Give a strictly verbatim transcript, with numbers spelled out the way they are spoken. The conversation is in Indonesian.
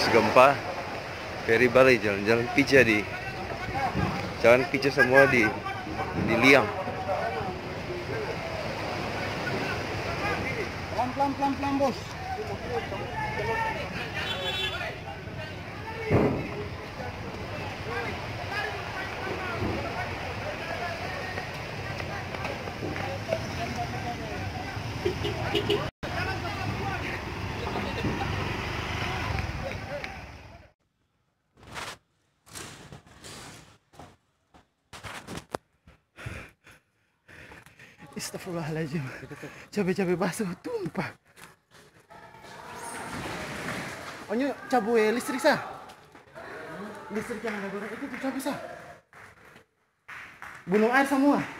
gempa. Ferry Bali, jalan-jalan pija di jalan pija semua di di liang. Pelan pelan pelan pelan bos. Astagfirullahaladzim. Cabai-cabai basuh tumpah. Oh ini cabai listrik sah. Listrik yang ada goreng itu tuh cabai sah. Bunuh air semua.